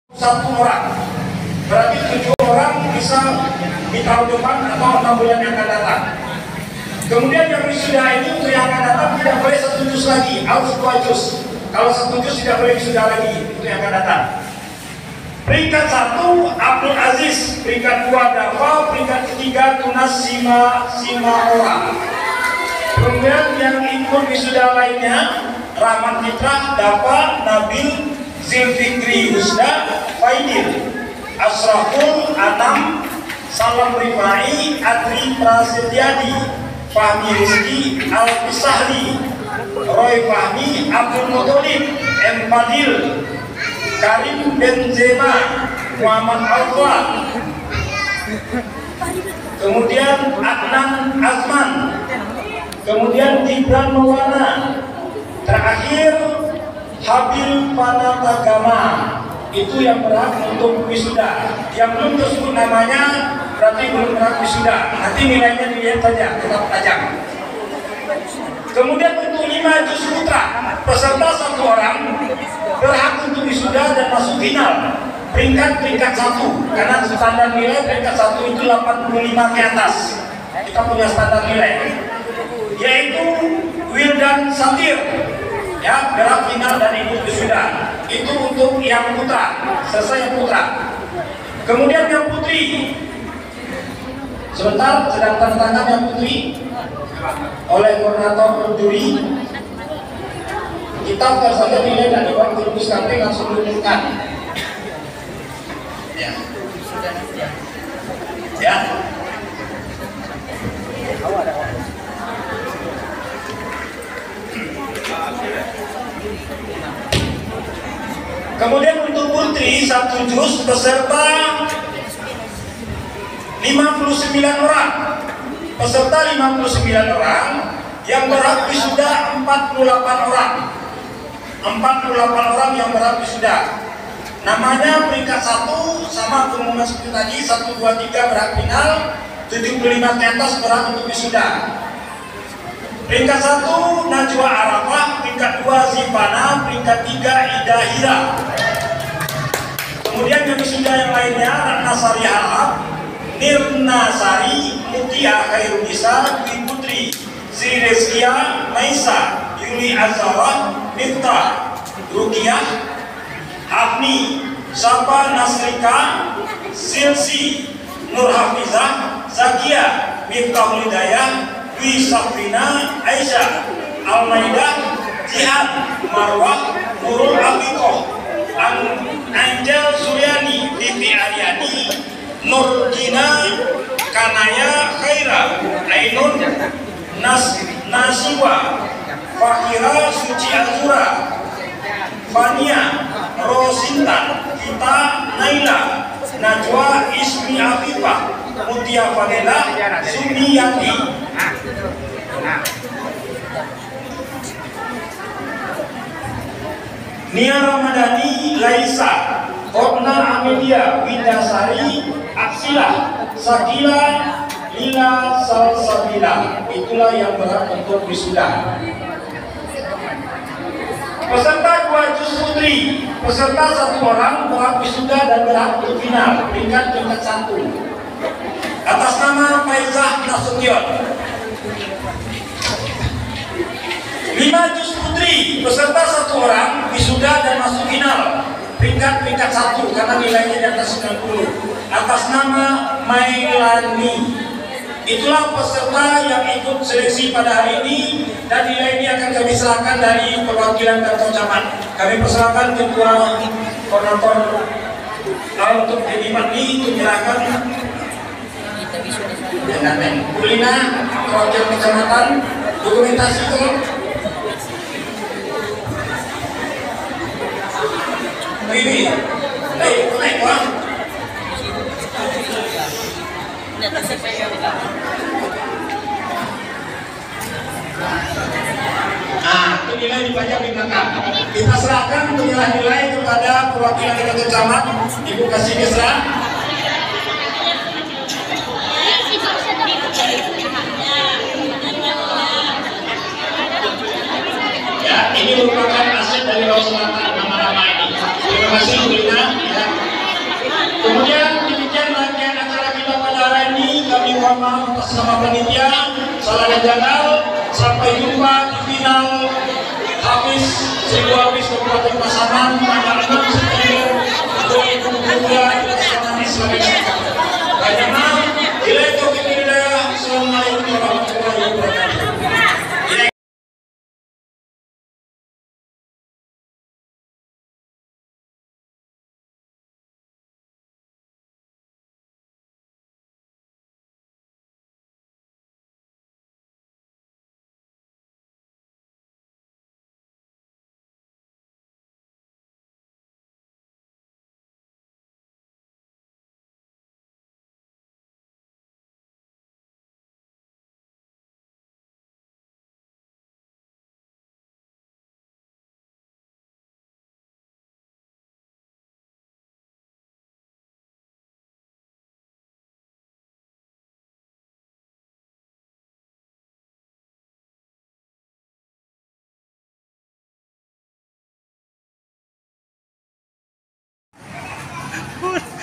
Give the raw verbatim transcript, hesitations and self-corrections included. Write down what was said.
satu orang, berarti tujuh orang bisa di tahun depan atau enam bulan yang akan datang. Kemudian yang wisuda ini untuk yang akan datang tidak boleh satu juz lagi, harus dua juz. Kalau satu juz tidak boleh wisuda lagi untuk yang akan datang. Peringkat satu Abdul Aziz, peringkat dua Dafa, peringkat ketiga Tunas Sima Sima orang. Kemudian yang ikut wisuda lainnya Rahmat Fitrah, Dafa, Nabil, Zulfikri Husda, Faidil, Asraful, Anam, Salam Rifai, Adri Prasetyadi, Fahmi Rizki, Al-Fisahli, Roy Fahmi, Abdul Mutolib, M. Fadil, Karim Benzema, Muhammad Alfa, kemudian Adnan Azman, kemudian Gibran Maulana, terakhir Habil Panatagama. Itu yang berhak untuk wisuda. Yang belum tersebut namanya berarti belum berhak wisuda. Nanti nilainya dilihat saja, tetap tajam. Kemudian untuk lima juz putra, peserta satu orang berhak untuk wisuda dan masuk final. Peringkat peringkat satu, karena standar nilai peringkat satu itu delapan puluh lima ke atas. Kita punya standar nilai, yaitu Wildan Satir, ya, berhak final dan ikut wisuda. Itu untuk yang putra, selesai yang putra. Kemudian yang putri, sebentar sedang tanda tangan yang putri oleh koordinator juri. Kita harus saja nilai dan dibuat kursus kami langsung diumumkan. Ya. Ya. Kemudian untuk putri satu juz peserta lima puluh sembilan orang. Peserta lima puluh sembilan orang, yang berhak wisuda empat puluh delapan orang. empat puluh delapan orang yang berhak wisuda. Namanya peringkat satu sama pengumuman seperti tadi, satu, dua, tiga berhak final, tujuh puluh lima ke atas berhak untuk wisuda. Peringkat satu Najwa Arafah, peringkat dua Zivana, peringkat tiga Ida Hira. Kemudian yang wisuda yang lainnya Ratna Sari Harap, Nirna Sari, Mutia Khairunisa, Dwi Putri, Sri Rizkia, Maisa, Yuli Azhara, Miftah, Rukiah, Hafni, Sapa Nasrika, Silsi, Nur Hafizah, Zakia, Miftah Hidayah, Dwi Safrina, Aisyah, Al-Maidah, Jihad, Marwah, Nurul Afiqoh, Angel Suryani, Vivi Aryani, Nur Gina, Kanaya Khaira, Ainun Nas Nasiwa, Fakira Suci Azura, Fania Rosintan, Kita Naila, Najwa Ismi Afifah, Mutia Fadela, Sumiyati. Nia Ramadhani, Laisa, Otna Amelia, Widasari, Aksilah, Sakila, Lila Salsabila. Itulah yang berhak untuk wisuda. Peserta dua juz putri, peserta satu orang berhak wisuda dan berhak untuk final, peringkat peringkat satu. Atas nama Faizah Nasution. Lima juz putri, peserta satu orang wisuda dan masuk final, peringkat peringkat satu karena nilainya di atas sembilan puluh. Atas nama Mailani. Itulah peserta yang ikut seleksi pada hari ini, dan nilai ini akan kami serahkan dari perwakilan kantor camat. Kami persilakan ketua koordinator untuk Edi Makni untuk menyerahkan dengan Kulina perwakilan kecamatan dokumentasi itu. Ini naik naik wah. Nah, itu nilai dipajang di belakang. Kita serahkan nilai-nilai kepada perwakilan kantor camat, Ibu Kasih Mesra. Ya, ini merupakan aset dari Laut Selatan nama-nama ini. Terima kasih Bu Lina. Ya. atas nama panitia, salam jagal, sampai jumpa di final habis Seribu Habis Kabupaten Pasaman tanggal enam September dua ribu dua puluh dua di Pasaman Sulawesi. Karena nilai topik wilayah. Assalamualaikum warahmatullahi wabarakatuh. Good.